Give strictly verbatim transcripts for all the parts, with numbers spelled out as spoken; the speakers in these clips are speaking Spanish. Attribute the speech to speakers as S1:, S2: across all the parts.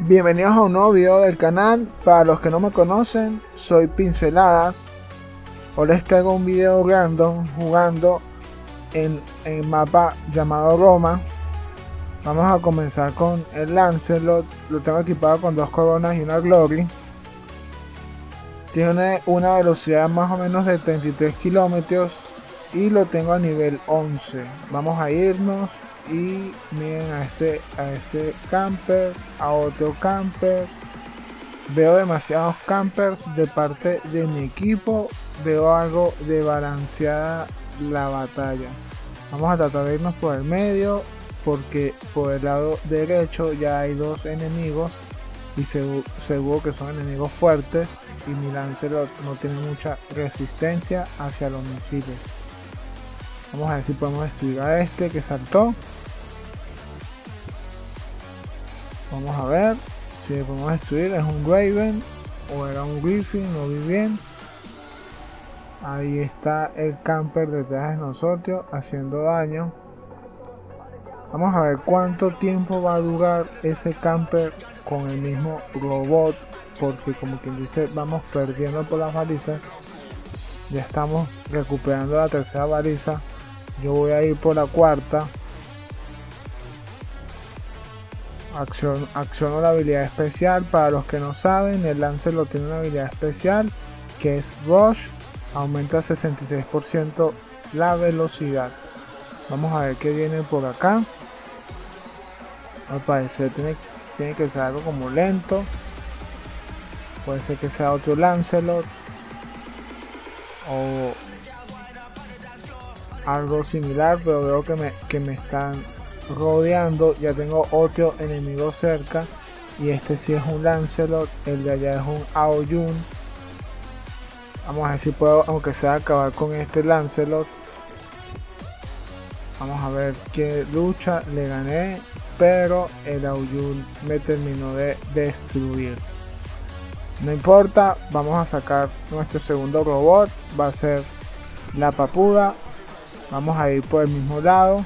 S1: Bienvenidos a un nuevo video del canal. Para los que no me conocen, soy Pinceladas. Hoy les traigo un video random jugando en el mapa llamado Roma. Vamos a comenzar con el Lancelot. Lo tengo equipado con dos coronas y una Glory. Tiene una velocidad más o menos de treinta y tres kilómetros y lo tengo a nivel once. Vamos a irnos y miren a este a este camper, a otro camper. Veo demasiados campers de parte de mi equipo. Veo algo de balanceada la batalla. Vamos a tratar de irnos por el medio, porque por el lado derecho ya hay dos enemigos y seguro, seguro que son enemigos fuertes, y mi Lancelot no tiene mucha resistencia hacia los misiles. Vamos a ver si podemos destruir a este que saltó. Vamos a ver si le podemos destruir. Es un Raven o era un Griffin, no vi bien. Ahí está el camper detrás de nosotros haciendo daño. Vamos a ver cuánto tiempo va a durar ese camper con el mismo robot, porque como quien dice, vamos perdiendo por las balizas. Ya estamos recuperando la tercera baliza. Yo voy a ir por la cuarta. Acción, acciono la habilidad especial. Para los que no saben, el Lancelot tiene una habilidad especial que es Rush. Aumenta sesenta y seis por ciento la velocidad. Vamos a ver qué viene por acá. Al parecer tiene, tiene que ser algo como lento. Puede ser que sea otro Lancelot o algo similar, pero veo que me, que me están rodeando. Ya tengo otro enemigo cerca y este sí es un Lancelot. El de allá es un Aoyun. Vamos a ver si puedo, aunque sea, acabar con este Lancelot. Vamos a ver qué lucha. Le gané, pero el Aoyun me terminó de destruir. No importa, vamos a sacar nuestro segundo robot. Va a ser la papuda. Vamos a ir por el mismo lado.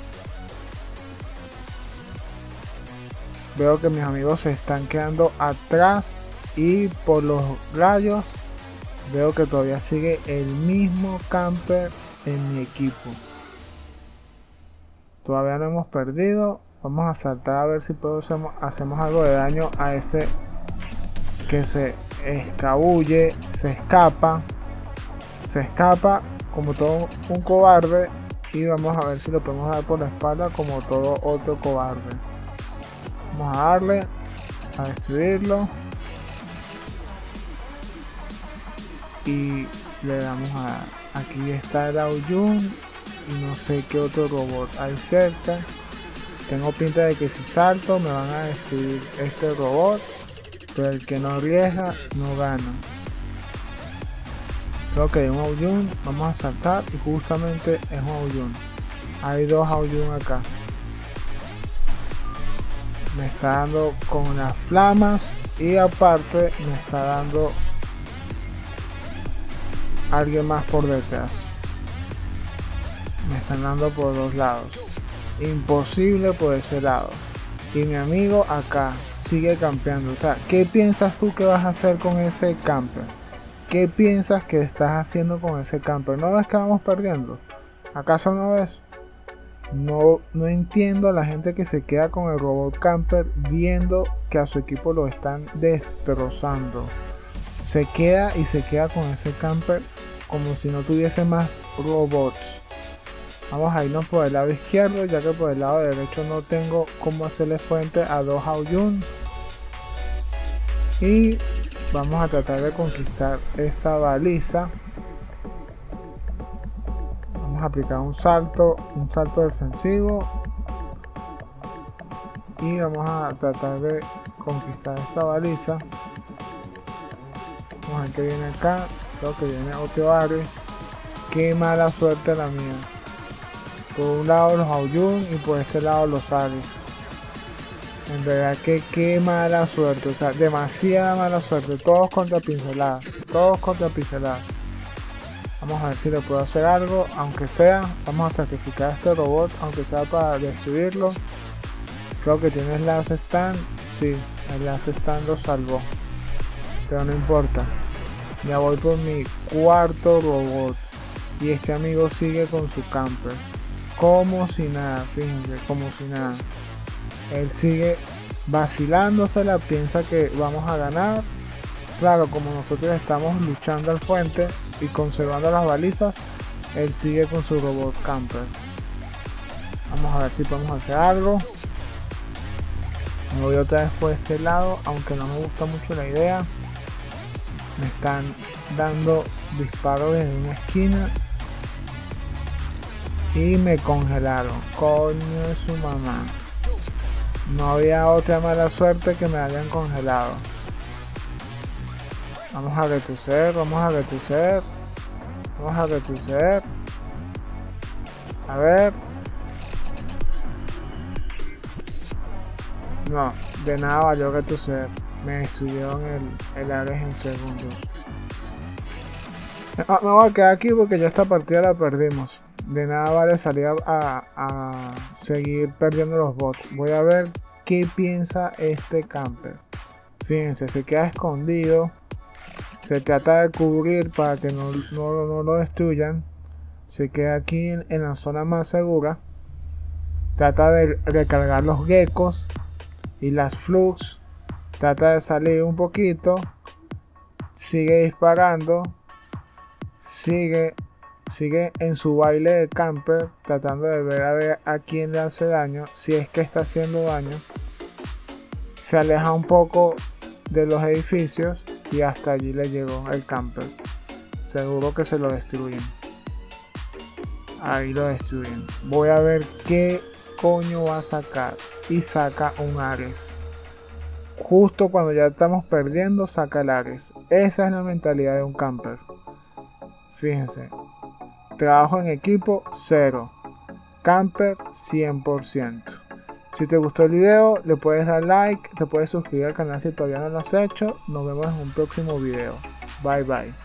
S1: Veo que mis amigos se están quedando atrás y por los rayos veo que todavía sigue el mismo camper en mi equipo. Todavía no hemos perdido. Vamos a saltar a ver si podemos, hacemos algo de daño a este que se escabulle, se escapa, se escapa como todo un cobarde, y vamos a ver si lo podemos dar por la espalda como todo otro cobarde. Vamos a darle a destruirlo y le damos a dar. Aquí está el Aoyun y no sé qué otro robot hay cerca. Tengo pinta de que si salto me van a destruir este robot, pero el que no arriesga no gana. Creo que hay un Aoyun. Vamos a saltar y justamente es un Aoyun. Hay dos Aoyun acá. Me está dando con las flamas y aparte me está dando alguien más por detrás. Me están dando por dos lados. Imposible por ese lado. Y mi amigo acá sigue campeando. O sea, ¿qué piensas tú que vas a hacer con ese camper? ¿Qué piensas que estás haciendo con ese camper? ¿No ves que vamos perdiendo? ¿Acaso no ves? No, no entiendo a la gente que se queda con el robot camper viendo que a su equipo lo están destrozando. Se queda y se queda con ese camper como si no tuviese más robots. Vamos a irnos por el lado izquierdo, ya que por el lado derecho no tengo cómo hacerle frente a dos Aoyun. Y vamos a tratar de conquistar esta baliza. Vamos a aplicar un salto, un salto defensivo. Y vamos a tratar de conquistar esta baliza. Vamos a ver qué viene acá. Creo que viene otro Ares. Qué mala suerte la mía. Por un lado los Aoyun y por este lado los Ares. En verdad que qué mala suerte. O sea, demasiada mala suerte. Todos contra Pinceladas. Todos contra Pinceladas. Vamos a ver si le puedo hacer algo. Aunque sea, vamos a sacrificar a este robot. Aunque sea para destruirlo. Creo que tiene last stand. Sí, El Last Stand lo salvó, pero no importa. Ya voy por mi cuarto robot y este amigo sigue con su camper como si nada, fíjense, como si nada. Él sigue vacilándosela, piensa que vamos a ganar. Claro, como nosotros estamos luchando al frente y conservando las balizas, él sigue con su robot camper. Vamos a ver si podemos hacer algo. Me voy otra vez por este lado, aunque no me gusta mucho la idea. Me están dando disparos desde una esquina y me congelaron. Coño de su mamá. No había otra mala suerte que me hayan congelado. Vamos a retroceder, vamos a retroceder. Vamos a retroceder. A ver. No, de nada valió retroceder. Me destruyeron el, el Ares en segundos. Ah, me voy a quedar aquí porque ya esta partida la perdimos. De nada vale salir a, a seguir perdiendo los bots. Voy a ver qué piensa este camper. Fíjense, se queda escondido. Se trata de cubrir para que no, no, no lo destruyan. Se queda aquí en, en la zona más segura. Trata de recargar los geckos y las flux. Trata de salir un poquito. Sigue disparando. Sigue, sigue en su baile de camper. Tratando de ver a ver a quién le hace daño. Si es que está haciendo daño. Se aleja un poco de los edificios. Y hasta allí le llegó el camper. Seguro que se lo destruyen. Ahí lo destruyen. Voy a ver qué coño va a sacar. Y saca un Ares. Justo cuando ya estamos perdiendo, saca el Ares. Esa es la mentalidad de un camper. Fíjense. Trabajo en equipo, cero. Camper, cien por ciento. Si te gustó el video, le puedes dar like, te puedes suscribir al canal si todavía no lo has hecho. Nos vemos en un próximo video. Bye bye.